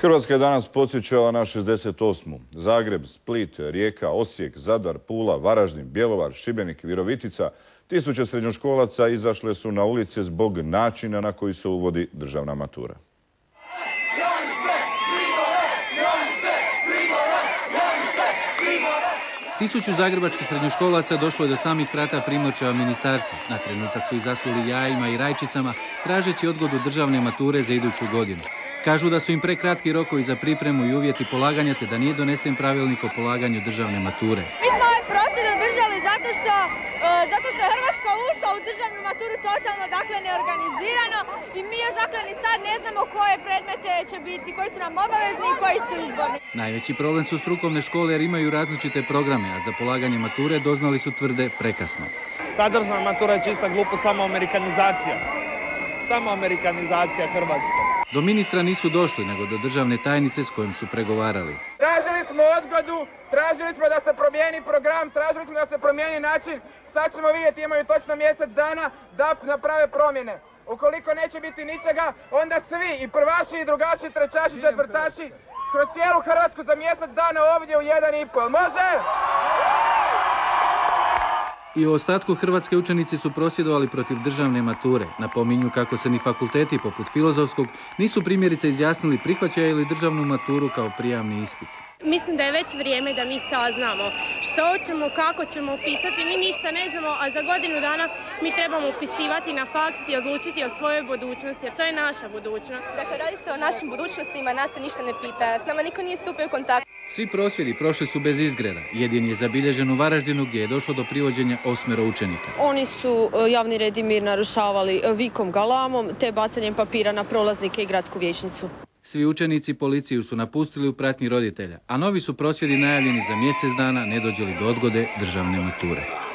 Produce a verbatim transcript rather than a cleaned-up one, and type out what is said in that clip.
Hrvatska je danas podsjećala na šezdeset osmu. Zagreb, Split, Rijeka, Osijek, Zadar, Pula, Varaždin, Bjelovar, Šibenik, Virovitica. Tisuće srednjoškolaca izašle su na ulice zbog načina na koji se uvodi državna matura. Tisuću zagrebačkih srednjoškolaca došlo je do samih vrata Primorčeva ministarstva. Na trenutak su izasuli jajima i rajčicama, tražeći odgodu državne mature za iduću godinu. Kažu da su im prekratki rokovi za pripremu i uvjeti polaganja, te da nije donesen pravilnik o polaganju državne mature. Mi smo ovaj prosvjed održali zato što, zato što je Hrvatska ušla u državnu maturu totalno, dakle, neorganizirano i mi još, dakle, ni sad ne znamo koje predmete će biti, koji su nam obavezni i koji su izborni. Najveći problem su strukovne škole jer imaju različite programe, a za polaganje mature doznali su, tvrde, prekasno. Ta državna matura je čista glupo samo amerikanizacija. Samo amerikanizacija Hrvatske. Do ministra nisu došli, nego do državne tajnice s kojim su pregovarali. Tražili smo odgodu, tražili smo da se promijeni program, tražili smo da se promijeni način. Sad ćemo vidjeti, imaju točno mjesec dana da naprave promjene. Ukoliko neće biti ničega, onda svi, i prvaši, i drugaši, i trećaši, i četvrtaši, kroz cijelu Hrvatsku za mjesec dana ovdje u jedan i pol. Može? I u ostatku Hrvatske učenici su prosvjedovali protiv državne mature. Napominju kako se ni fakulteti poput Filozofskog nisu primjerice izjasnili prihvaćaju li državnu maturu kao prijamni ispit. Mislim da je već vrijeme da mi saznamo što ćemo, kako ćemo upisati. Mi ništa ne znamo, a za godinu dana mi trebamo upisivati na faks i odlučiti o svojoj budućnosti, jer to je naša budućnost. Dakle, radi se o našim budućnostima, nas se ništa ne pita, s nama niko nije stupio u kontakt. Svi prosvjedi prošli su bez izgreda. Jedin je zabilježen u Varaždinu gdje je došlo do privođenja osmero učenika. Oni su javni red i mir narušavali vikom, galamom te bacanjem papira na prolaznike i gradsku vijećnicu. Svi učenici policiju su napustili u pratnji roditelja, a novi su prosvjedi najavljeni za mjesec dana ne dođe li do odgode državne mature.